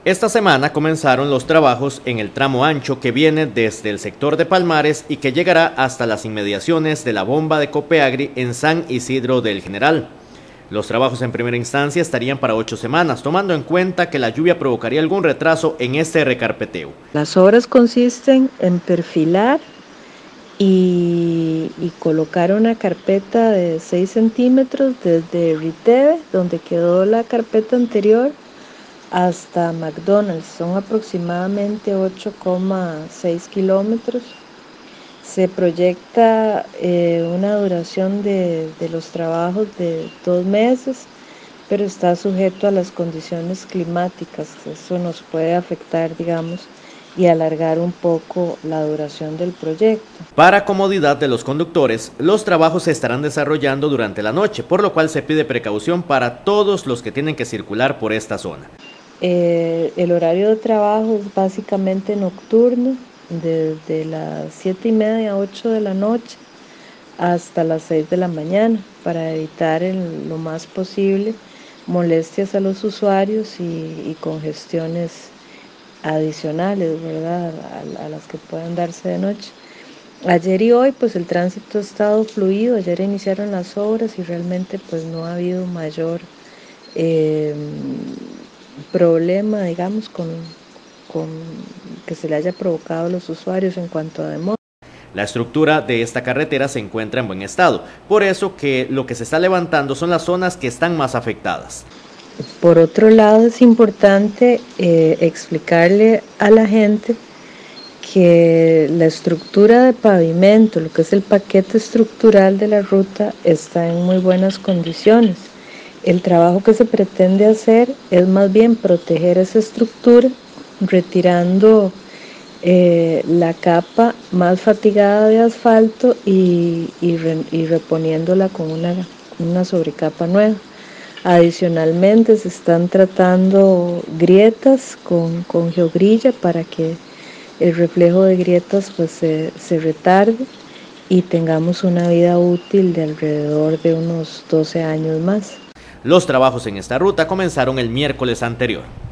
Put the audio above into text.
Esta semana comenzaron los trabajos en el tramo ancho que viene desde el sector de Palmares y que llegará hasta las inmediaciones de la bomba de Copeagri en San Isidro del General. Los trabajos en primera instancia estarían para 8 semanas, tomando en cuenta que la lluvia provocaría algún retraso en este recarpeteo. Las obras consisten en perfilar y colocar una carpeta de 6 centímetros desde Riteve, donde quedó la carpeta anterior, hasta McDonald's. Son aproximadamente 8,6 kilómetros. Se proyecta una duración de los trabajos de 2 meses, pero está sujeto a las condiciones climáticas. Eso nos puede afectar, digamos, y alargar un poco la duración del proyecto. Para comodidad de los conductores, los trabajos se estarán desarrollando durante la noche, por lo cual se pide precaución para todos los que tienen que circular por esta zona. El horario de trabajo es básicamente nocturno, desde las 7:30 a 8 de la noche hasta las 6 de la mañana, para evitar lo más posible molestias a los usuarios y congestiones adicionales, ¿verdad?, a las que puedan darse de noche. Ayer y hoy pues el tránsito ha estado fluido. Ayer iniciaron las obras y realmente pues no ha habido mayor problema, digamos, con que se le haya provocado a los usuarios en cuanto a demora. La estructura de esta carretera se encuentra en buen estado, por eso que lo que se está levantando son las zonas que están más afectadas. Por otro lado, es importante explicarle a la gente que la estructura de pavimento, lo que es el paquete estructural de la ruta, está en muy buenas condiciones. El trabajo que se pretende hacer es más bien proteger esa estructura, retirando la capa más fatigada de asfalto y reponiéndola con una sobrecapa nueva. Adicionalmente se están tratando grietas con geogrilla para que el reflejo de grietas pues se retarde y tengamos una vida útil de alrededor de unos 12 años más. Los trabajos en esta ruta comenzaron el miércoles anterior.